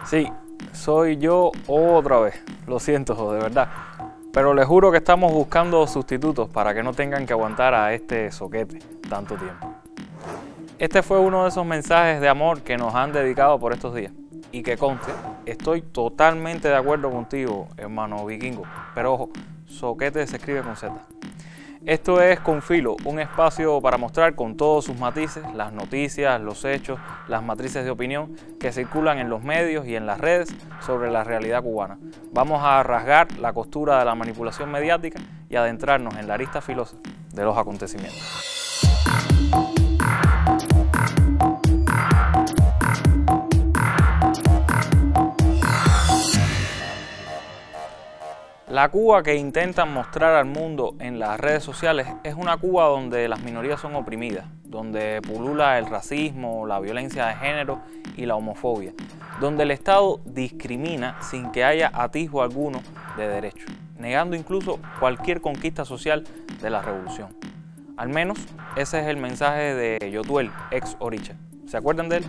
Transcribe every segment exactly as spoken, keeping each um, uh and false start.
Sí, soy yo otra vez, lo siento, de verdad. Pero les juro que estamos buscando sustitutos para que no tengan que aguantar a este soquete tanto tiempo. Este fue uno de esos mensajes de amor que nos han dedicado por estos días. Y que conste, estoy totalmente de acuerdo contigo, hermano vikingo. Pero ojo, soquete se escribe con Z. Esto es Con Filo, un espacio para mostrar con todos sus matices las noticias, los hechos, las matrices de opinión que circulan en los medios y en las redes sobre la realidad cubana. Vamos a rasgar la costura de la manipulación mediática y adentrarnos en la arista filosa de los acontecimientos. La Cuba que intentan mostrar al mundo en las redes sociales es una Cuba donde las minorías son oprimidas, donde pulula el racismo, la violencia de género y la homofobia, donde el Estado discrimina sin que haya atisbo alguno de derecho, negando incluso cualquier conquista social de la revolución. Al menos ese es el mensaje de Yotuel, ex Oricha. ¿Se acuerdan de él?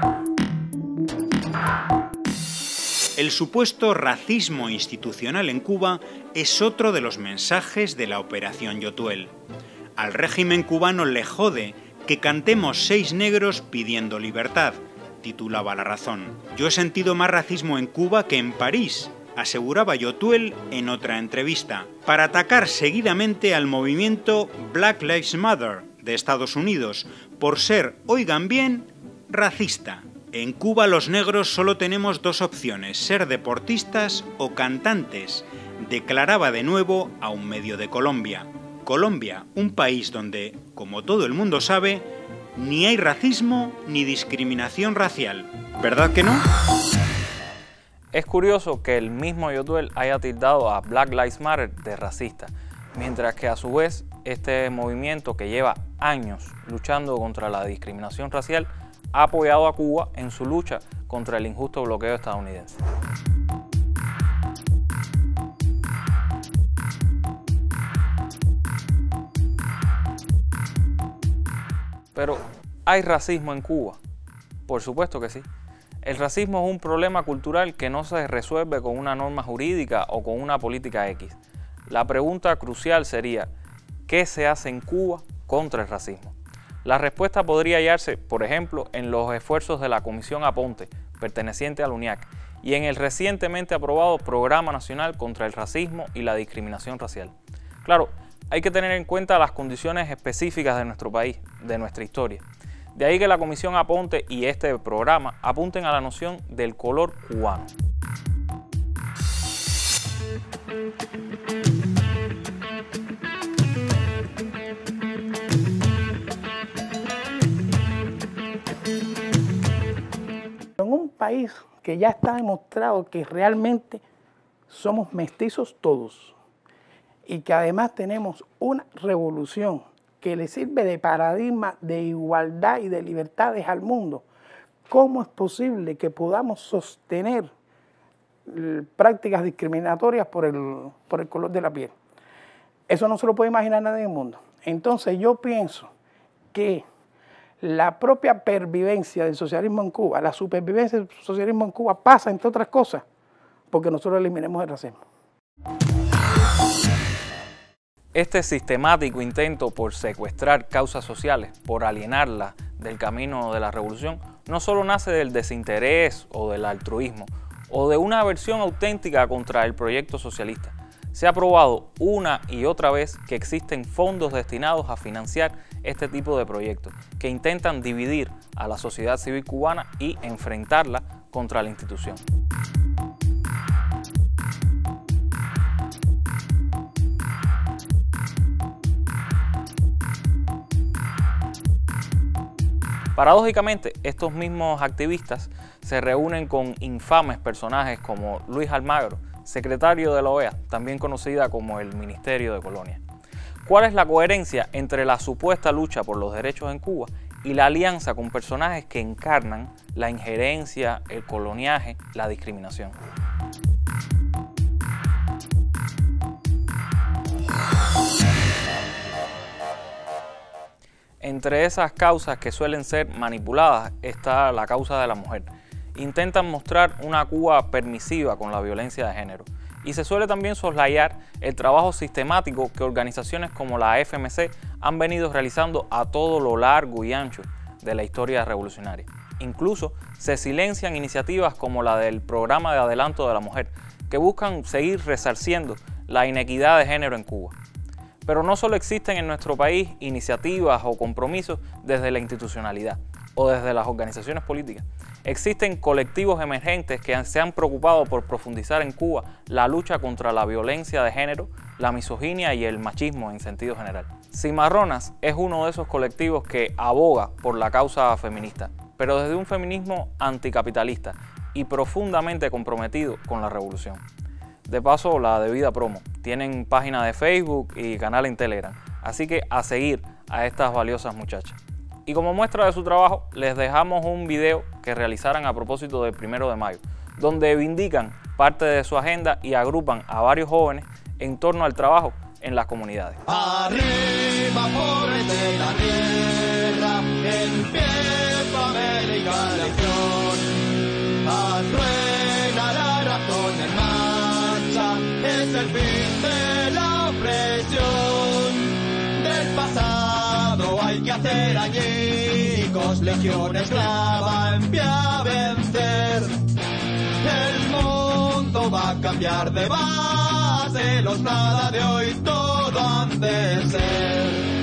El supuesto racismo institucional en Cuba es otro de los mensajes de la Operación Yotuel. Al régimen cubano le jode que cantemos seis negros pidiendo libertad, titulaba La Razón. Yo he sentido más racismo en Cuba que en París, aseguraba Yotuel en otra entrevista, para atacar seguidamente al movimiento Black Lives Matter de Estados Unidos por ser, oigan bien, racista. En Cuba los negros solo tenemos dos opciones, ser deportistas o cantantes, declaraba de nuevo a un medio de Colombia. Colombia, un país donde, como todo el mundo sabe, ni hay racismo ni discriminación racial. ¿Verdad que no? Es curioso que el mismo Yotuel haya tildado a Black Lives Matter de racista, mientras que a su vez este movimiento que lleva años luchando contra la discriminación racial ha apoyado a Cuba en su lucha contra el injusto bloqueo estadounidense. Pero, ¿hay racismo en Cuba? Por supuesto que sí. El racismo es un problema cultural que no se resuelve con una norma jurídica o con una política X. La pregunta crucial sería, ¿qué se hace en Cuba contra el racismo? La respuesta podría hallarse, por ejemplo, en los esfuerzos de la Comisión Aponte, perteneciente al UNIAC, y en el recientemente aprobado Programa Nacional contra el Racismo y la Discriminación Racial. Claro, hay que tener en cuenta las condiciones específicas de nuestro país, de nuestra historia. De ahí que la Comisión Aponte y este programa apunten a la noción del color cubano. En un país que ya está demostrado que realmente somos mestizos todos y que además tenemos una revolución que le sirve de paradigma de igualdad y de libertades al mundo, ¿cómo es posible que podamos sostener prácticas discriminatorias por el, por el color de la piel? Eso no se lo puede imaginar nadie en el mundo. Entonces yo pienso que la propia pervivencia del socialismo en Cuba, la supervivencia del socialismo en Cuba pasa, entre otras cosas, porque nosotros eliminemos el racismo. Este sistemático intento por secuestrar causas sociales, por alienarlas del camino de la revolución, no solo nace del desinterés o del altruismo, o de una aversión auténtica contra el proyecto socialista. Se ha probado una y otra vez que existen fondos destinados a financiar este tipo de proyectos, que intentan dividir a la sociedad civil cubana y enfrentarla contra la institución. Paradójicamente, estos mismos activistas se reúnen con infames personajes como Luis Almagro, secretario de la O E A, también conocida como el Ministerio de Colonia. ¿Cuál es la coherencia entre la supuesta lucha por los derechos en Cuba y la alianza con personajes que encarnan la injerencia, el coloniaje, la discriminación? Entre esas causas que suelen ser manipuladas está la causa de la mujer. intentan mostrar una Cuba permisiva con la violencia de género. Y se suele también soslayar el trabajo sistemático que organizaciones como la F M C han venido realizando a todo lo largo y ancho de la historia revolucionaria. Incluso se silencian iniciativas como la del Programa de Adelanto de la Mujer, que buscan seguir resarciendo la inequidad de género en Cuba. Pero no solo existen en nuestro país iniciativas o compromisos desde la institucionalidad o desde las organizaciones políticas. Existen colectivos emergentes que se han preocupado por profundizar en Cuba la lucha contra la violencia de género, la misoginia y el machismo en sentido general. Cimarronas es uno de esos colectivos que aboga por la causa feminista, pero desde un feminismo anticapitalista y profundamente comprometido con la revolución. De paso, la debida promo. Tienen página de Facebook y canal en Telegram, así que a seguir a estas valiosas muchachas. Y como muestra de su trabajo, les dejamos un video que realizaran a propósito del primero de mayo, donde vindican parte de su agenda y agrupan a varios jóvenes en torno al trabajo en las comunidades. Arriba, pobres de la tierra, empieza América lección. Haz rueda la razón en marcha, es el fin de la opresión. Del pasado hay que hacer añicos, legión esclava en pie a vencer. El mundo va a cambiar de base, los nada de hoy todo han de ser.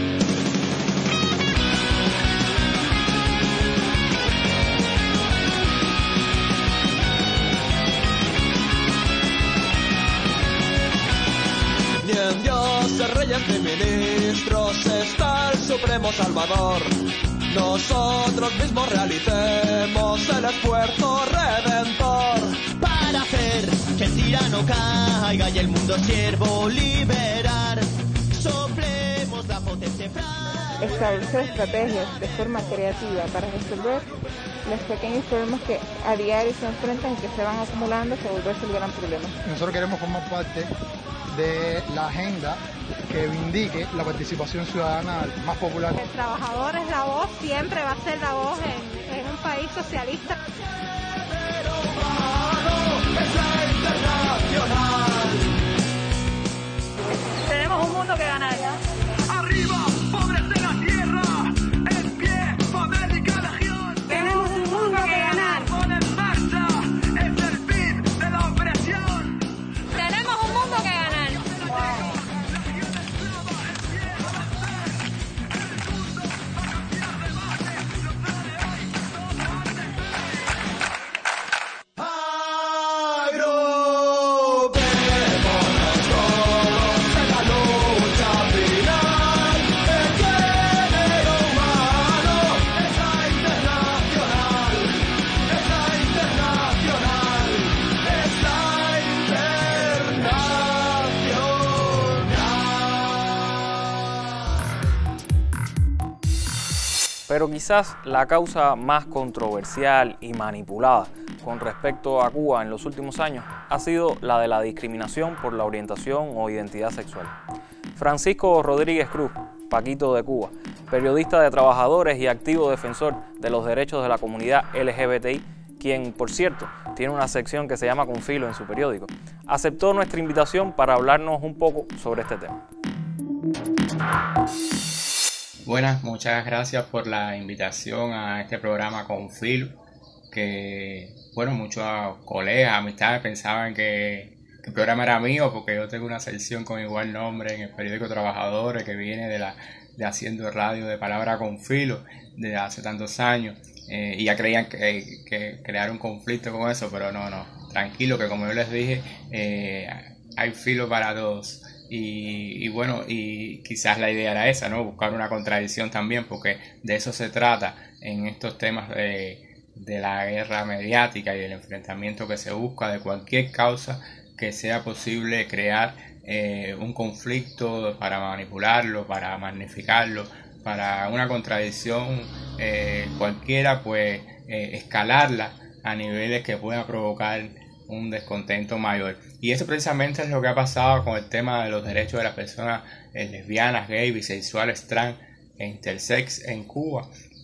Ni en dioses, reyes ni ministros está el supremo salvador. Nosotros mismos realicemos el esfuerzo redentor para hacer que el tirano caiga y el mundo siervo liberar. Soplemos la potencia frágil. Establecer estrategias de forma creativa para resolver los pequeños problemas que a diario se enfrentan y que se van acumulando hasta volverse el gran problema. Nosotros queremos formar parte de la agenda que vindique la participación ciudadana más popular. El trabajador es la voz, siempre va a ser la voz en, en un país socialista. Tenemos un mundo que ganar. Arriba, pobres de la tierra, en pie, América legión. Tenemos un mundo que ganar. Pon en marcha, es el fin de la opresión. Tenemos un mundo que ganar. Pero quizás la causa más controversial y manipulada con respecto a Cuba en los últimos años ha sido la de la discriminación por la orientación o identidad sexual. Francisco Rodríguez Cruz, Paquito de Cuba, periodista de trabajadores y activo defensor de los derechos de la comunidad L G B T I, quien, por cierto, tiene una sección que se llama Con Filo en su periódico, aceptó nuestra invitación para hablarnos un poco sobre este tema. Buenas, muchas gracias por la invitación a este programa Con Filo, que, bueno, muchos colegas, amistades pensaban que, que el programa era mío porque yo tengo una sección con igual nombre en el periódico Trabajadores que viene de, la, de haciendo radio de palabra con filo desde hace tantos años, eh, y ya creían que, que crear un conflicto con eso, pero no, no, tranquilo, que como yo les dije, eh, hay filo para todos. Y, y bueno, y quizás la idea era esa, ¿no? Buscar una contradicción también, porque de eso se trata en estos temas de, de la guerra mediática y del enfrentamiento que se busca de cualquier causa que sea posible crear eh, un conflicto para manipularlo, para magnificarlo, para una contradicción eh, cualquiera, pues eh, escalarla a niveles que puedan provocar un descontento mayor. Y eso precisamente es lo que ha pasado con el tema de los derechos de las personas eh, lesbianas, gay, bisexuales, trans e intersex en Cuba,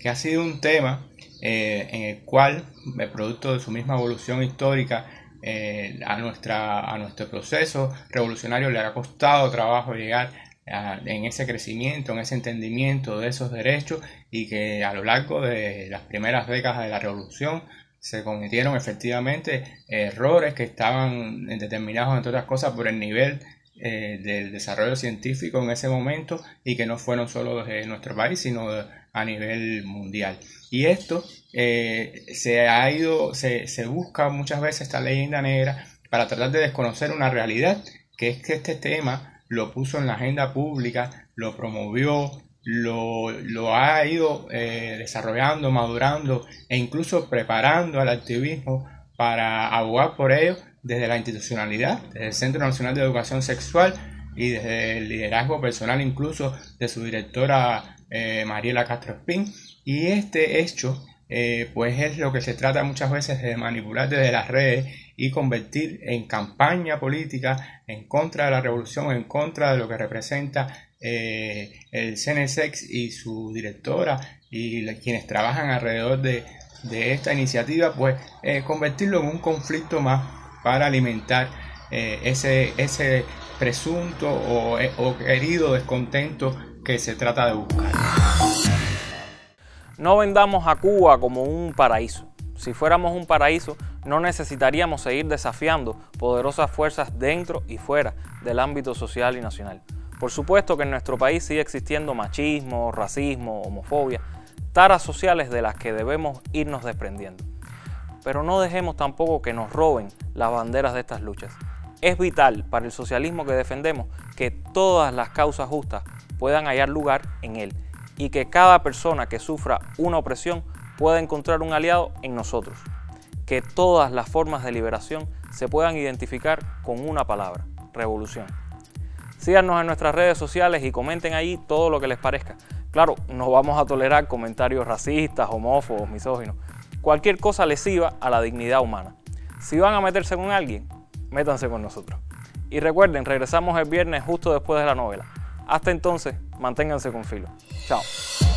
que ha sido un tema eh, en el cual, el producto de su misma evolución histórica, eh, a, nuestra, a nuestro proceso revolucionario le ha costado trabajo llegar a, en ese crecimiento, en ese entendimiento de esos derechos, y que a lo largo de las primeras décadas de la revolución se cometieron efectivamente errores que estaban determinados, entre otras cosas, por el nivel eh, del desarrollo científico en ese momento, y que no fueron solo de nuestro país, sino de, a nivel mundial. Y esto eh, se ha ido, se, se busca muchas veces esta leyenda negra para tratar de desconocer una realidad, que es que este tema lo puso en la agenda pública, lo promovió, lo, lo ha ido eh, desarrollando, madurando e incluso preparando al activismo para abogar por ello desde la institucionalidad, desde el Centro Nacional de Educación Sexual y desde el liderazgo personal incluso de su directora eh, Mariela Castro Espín. Y este hecho eh, pues es lo que se trata muchas veces de manipular desde las redes y convertir en campaña política en contra de la revolución, en contra de lo que representa eh, el C N S E X y su directora y le, quienes trabajan alrededor de, de esta iniciativa, pues eh, convertirlo en un conflicto más para alimentar eh, ese, ese presunto o, o querido descontento que se trata de buscar. No vendamos a Cuba como un paraíso. Si fuéramos un paraíso, no necesitaríamos seguir desafiando poderosas fuerzas dentro y fuera del ámbito social y nacional. Por supuesto que en nuestro país sigue existiendo machismo, racismo, homofobia, taras sociales de las que debemos irnos desprendiendo. Pero no dejemos tampoco que nos roben las banderas de estas luchas. Es vital para el socialismo que defendemos que todas las causas justas puedan hallar lugar en él y que cada persona que sufra una opresión pueda encontrar un aliado en nosotros. Que todas las formas de liberación se puedan identificar con una palabra: revolución. Síganos en nuestras redes sociales y comenten allí todo lo que les parezca. Claro, no vamos a tolerar comentarios racistas, homófobos, misóginos. Cualquier cosa lesiva a la dignidad humana. Si van a meterse con alguien, métanse con nosotros. Y recuerden, regresamos el viernes justo después de la novela. Hasta entonces, manténganse con filo. Chao.